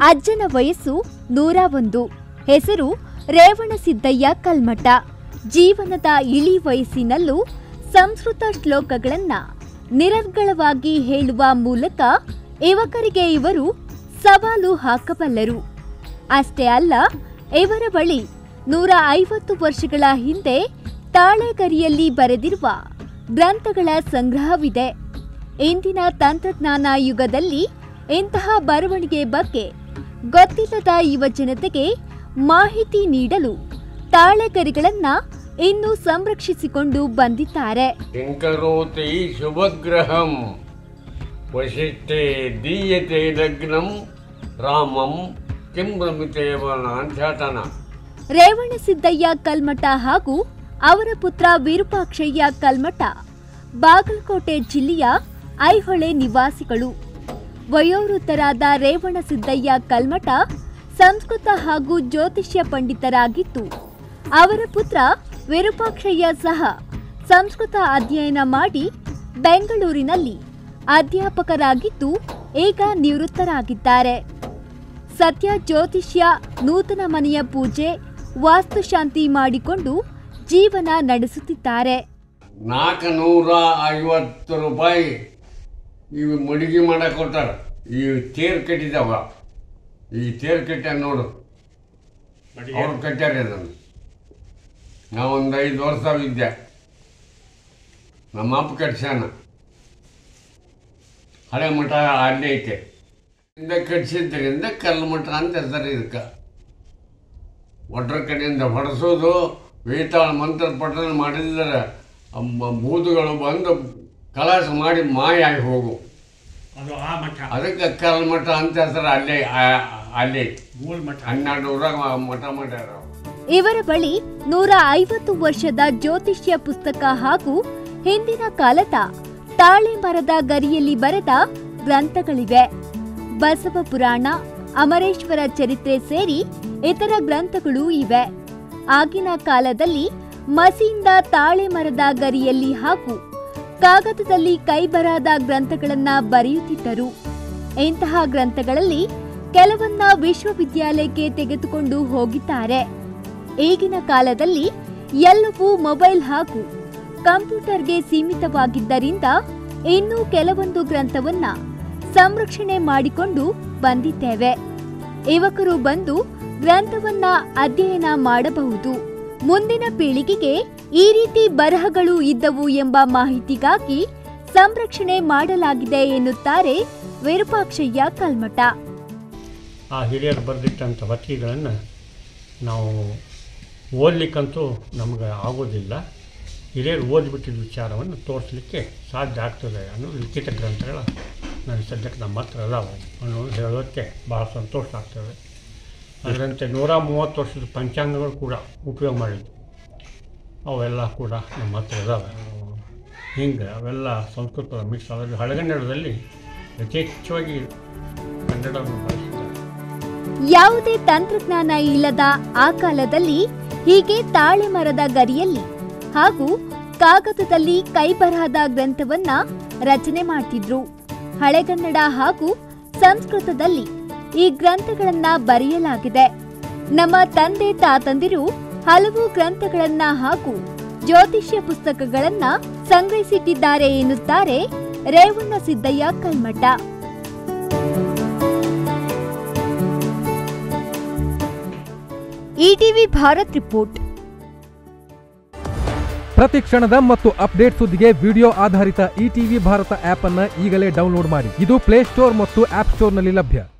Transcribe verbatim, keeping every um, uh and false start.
ಅಜ್ಜನ ವಯಸ್ಸು ನೂರ ಒಂದು. ಹೆಸರು ರೇವಣಸಿದ್ದಯ್ಯ ಕಲ್ಮಠ. ಜೀವನದ ಇಳಿ ವಯಸ್ಸಿನಲ್ಲೂ ಸಂಸ್ಕೃತ ಶ್ಲೋಕಗಳನ್ನ ನಿರರ್ಗಳವಾಗಿ ಹೇಳುವ ಮೂಲಕ ಯುವಕರಿಗೆ ಇವರು ಸವಾಲು ಹಾಕಬಲ್ಲರು. ಅಷ್ಟೇ ಅಲ್ಲ, ಇವರ ಬಳಿ ನೂರ ಐವತ್ತು ವರ್ಷಗಳ ಹಿಂದೆ ತಾಳೆಗರಿಯಲ್ಲಿ ಬರೆದಿರುವ ಗ್ರಂಥಗಳ ಸಂಗ್ರಹವಿದೆ. ಇಂದಿನ ತಂತ್ರಜ್ಞಾನ ಯುಗದಲ್ಲಿ ಇಂತಹ ಬರವಣಿಗೆ ಬಗ್ಗೆ ಗೊತ್ತಿಲ್ಲದ ಯುವ ಜನತೆಗೆ ಮಾಹಿತಿ ನೀಡಲು ತಾಳೆಗರಿಗಳನ್ನ ಇನ್ನೂ ಸಂರಕ್ಷಿಸಿಕೊಂಡು ಬಂದಿದ್ದಾರೆ. ಶಂಕರೋತಿ ಶುಭಗ್ರಹಂ ವಶಿಷ್ಠೆ ದೀಯತೆ ಲಗ್ನಂ ರಾಮಂ ಕಿಂಬ್ರಮಿತೇವನಾಂಚಾತನ. ರೇವಣಸಿದ್ದಯ್ಯ ಕಲ್ಮಠ ಹಾಗೂ ಅವರ ಪುತ್ರ ವಿರೂಪಾಕ್ಷಯ್ಯ ಕಲ್ಮಠ ಬಾಗಲಕೋಟೆ ಜಿಲ್ಲೆಯ ಐಹೊಳೆ ನಿವಾಸಿಗಳು. ವಯೋವೃದ್ಧರಾದ ರೇವಣಸಿದ್ದಯ್ಯ ಕಲ್ಮಠ ಸಂಸ್ಕೃತ ಹಾಗೂ ಜ್ಯೋತಿಷ್ಯ ಪಂಡಿತರಾಗಿದ್ದು, ಅವರ ಪುತ್ರ ವಿರೂಪಾಕ್ಷಯ್ಯ ಸಹ ಸಂಸ್ಕೃತ ಅಧ್ಯಯನ ಮಾಡಿ ಬೆಂಗಳೂರಿನಲ್ಲಿ ಅಧ್ಯಾಪಕರಾಗಿದ್ದು ಈಗ ನಿವೃತ್ತರಾಗಿದ್ದಾರೆ. ಸತ್ಯ ಜ್ಯೋತಿಷ್ಯ, ನೂತನ ಮನೆಯ ಪೂಜೆ, ವಾಸ್ತುಶಾಂತಿ ಮಾಡಿಕೊಂಡು ಜೀವನ ನಡೆಸುತ್ತಿದ್ದಾರೆ. ನಾಲ್ಕು ನೂರ ಐವತ್ತು ರೂಪಾಯಿ ಇವು ಮಡಿಗೆ ಮಾಡಕ್ಕೆ ಕೊಟ್ಟಾರ. ಈ ತೇರು ಕಟ್ಟಿದವ, ಈ ತೇರು ಕಟ್ಟ್ಯಾರ ನೋಡು, ಅವ್ರು ಕಟ್ಟ್ಯಾರ. ಅದನ್ನು ನಾವೊಂದು ಐದು ವರ್ಷ ಇದ್ದೆ, ನಮ್ಮ ಅಪ್ಪ ಕಟ್ಸ್ಯಾನ. ಹಳೆ ಮಠ ಅಲ್ಲೇ ಐತೆ. ಇಂದ ಕಟ್ಸಿದ್ದರಿಂದ ಕಲ್ಲು ಮಠ ಅಂತ ಹೆಸರು. ಇದಕ್ಕೆ ಒಟ್ರ ಕಡೆಯಿಂದ ಹೊಡೆಸೋದು, ವೇತಾಳ ಮಂತ್ರ ಪಠಣ ಮಾಡಿದರೆ ಭೂತಗಳು ಬಂದು ಕಲಾಸ ಮಾಡಿ ಮಾಯ ಆಗಿ ಹೋಗು. ಅದಕ್ಕೆ ಕಲ್ಲು ಮಠ ಅಂತ ಹೆಸರು ಅಲ್ಲೇ ಅಲ್ಲೇ ಹನ್ನೆರಡು ಊರಾಗ ಮಠ ಮಾಡ್ಯಾರ. ಇವರ ಬಳಿ ನೂರ ಐವತ್ತು ವರ್ಷದ ಜ್ಯೋತಿಷ್ಯ ಪುಸ್ತಕ ಹಾಗೂ ಹಿಂದಿನ ಕಾಲದ ತಾಳೆ ಮರದ ಗರಿಯಲ್ಲಿ ಬರೆದ ಗ್ರಂಥಗಳಿವೆ. ಬಸವ ಪುರಾಣ, ಅಮರೇಶ್ವರ ಚರಿತ್ರೆ ಸೇರಿ ಇತರ ಗ್ರಂಥಗಳೂ ಇವೆ. ಆಗಿನ ಕಾಲದಲ್ಲಿ ಮಸಿಯಿಂದ ತಾಳೆ ಮರದ ಗರಿಯಲ್ಲಿ ಹಾಗೂ ಕಾಗದದಲ್ಲಿ ಕೈಬರಹದ ಗ್ರಂಥಗಳನ್ನ ಬರೆಯುತ್ತಿದ್ದರು. ಇಂತಹ ಗ್ರಂಥಗಳಲ್ಲಿ ಕೆಲವನ್ನ ವಿಶ್ವವಿದ್ಯಾಲಯಕ್ಕೆ ತೆಗೆದುಕೊಂಡು ಹೋಗಿದ್ದಾರೆ. ಈಗಿನ ಕಾಲದಲ್ಲಿ ಎಲ್ಲವೂ ಮೊಬೈಲ್ ಹಾಗೂ ಕಂಪ್ಯೂಟರ್ಗೆ ಸೀಮಿತವಾಗಿದ್ದರಿಂದ ಇನ್ನೂ ಕೆಲವೊಂದು ಗ್ರಂಥವನ್ನ ಸಂರಕ್ಷಣೆ ಮಾಡಿಕೊಂಡು ಬಂದಿದ್ದೇವೆ. ಯುವಕರು ಬಂದು ಗ್ರಂಥವನ್ನ ಅಧ್ಯಯನ ಮಾಡಬಹುದು. ಮುಂದಿನ ಪೀಳಿಗೆಗೆ ಈ ರೀತಿ ಬರಹಗಳು ಇದ್ದವು ಎಂಬ ಮಾಹಿತಿಗಾಗಿ ಸಂರಕ್ಷಣೆ ಮಾಡಲಾಗಿದೆ ಎನ್ನುತ್ತಾರೆ ವಿರೂಪಾಕ್ಷಯ್ಯ ಕಲ್ಮಠ. ಆ ಹಿರಿಯರು ಬರೆದಿಟ್ಟಂಥ ವತಿಗಳನ್ನು ನಾವು ಓದಲಿಕ್ಕಂತೂ ನಮಗೆ ಆಗೋದಿಲ್ಲ. ಹಿರಿಯರು ಓದಿಬಿಟ್ಟಿದ್ದ ವಿಚಾರವನ್ನು ತೋರಿಸಲಿಕ್ಕೆ ಸಾಧ್ಯ ಆಗ್ತದೆ ಅನ್ನೋ ಲಿಖಿತ ಗ್ರಂಥಗಳ ನನ್ನ ಸದ್ಯಕ್ಕೆ ನಮ್ಮ ಹತ್ರ ಅದಾವೆ ಅನ್ನೋದು ಹೇಳೋಕ್ಕೆ ಭಾಳ ಸಂತೋಷ ಆಗ್ತದೆ. ಅದರಂತೆ ನೂರ ಮೂವತ್ತು ವರ್ಷದ ಪಂಚಾಂಗಗಳು ಕೂಡ ಉಪಯೋಗ ಮಾಡಿದ್ವು, ಅವೆಲ್ಲ ಕೂಡ ನಮ್ಮ ಹತ್ರ ಇದ್ದಾವೆ. ಹಿಂಗೆ ಅವೆಲ್ಲ ಸಂಸ್ಕೃತದ ಮಿಕ್ಸ್. ಅದರಲ್ಲಿ ಹಳೆಗನ್ನಡದಲ್ಲಿ ಯಥೇಚ್ಛವಾಗಿ ಕನ್ನಡವನ್ನು ಬಳಸಿದ್ದಾರೆ. ಯಾವುದೇ ತಂತ್ರಜ್ಞಾನ ಇಲ್ಲದ ಆ ಕಾಲದಲ್ಲಿ ಹೀಗೆ ತಾಳೆ ಮರದ ಗರಿಯಲ್ಲಿ ಹಾಗೂ ಕಾಗದದಲ್ಲಿ ಕೈಬರಹದ ಗ್ರಂಥವನ್ನ ರಚನೆ ಮಾಡ್ತಿದ್ರು. ಹಳೆಗನ್ನಡ ಹಾಗೂ ಸಂಸ್ಕೃತದಲ್ಲಿ ಈ ಗ್ರಂಥಗಳನ್ನ ಬರೆಯಲಾಗಿದೆ. ನಮ್ಮ ತಂದೆ ತಾತಂದಿರು ಹಲವು ಗ್ರಂಥಗಳನ್ನ ಹಾಗೂ ಜ್ಯೋತಿಷ್ಯ ಪುಸ್ತಕಗಳನ್ನ ಸಂಗ್ರಹಿಸಿಟ್ಟಿದ್ದಾರೆ ಎನ್ನುತ್ತಾರೆ ರೇವಣಸಿದ್ದಯ್ಯ ಕಲ್ಮಠ. ETV Bharat report. ಪ್ರತಿ ಕ್ಷಣದ ಮತ್ತು ಅಪ್ಡೇಟ್ ಸುದ್ದಿಗೆ ವಿಡಿಯೋ ಆಧಾರಿತ ಇಟಿವಿ ಭಾರತ ಆಪ್ ಅನ್ನು ಈಗಲೇ ಡೌನ್ಲೋಡ್ ಮಾಡಿ. ಇದು ಪ್ಲೇಸ್ಟೋರ್ ಮತ್ತು ಆಪ್ ಸ್ಟೋರ್ನಲ್ಲಿ ಲಭ್ಯ.